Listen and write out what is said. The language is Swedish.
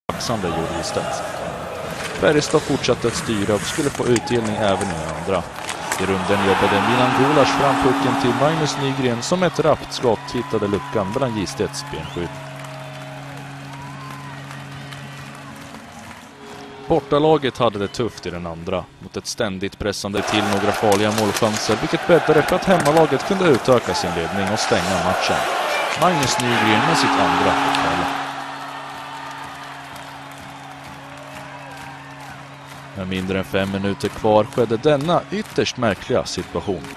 Alexander gjorde istället. Färjestad fortsatte att styra och skulle få utdelning även i andra. I runden jobbade Milan Gulas frampucken till Magnus Nygren som ett rappt skott hittade luckan mellan Gistedts benskydd. Bortalaget hade det tufft i den andra, mot ett ständigt pressande till några farliga målchanser, vilket bäddade för att hemmalaget kunde utöka sin ledning och stänga matchen. Magnus Nygren med sitt andra på kvällen. Med mindre än 5 minuter kvar skedde denna ytterst märkliga situation.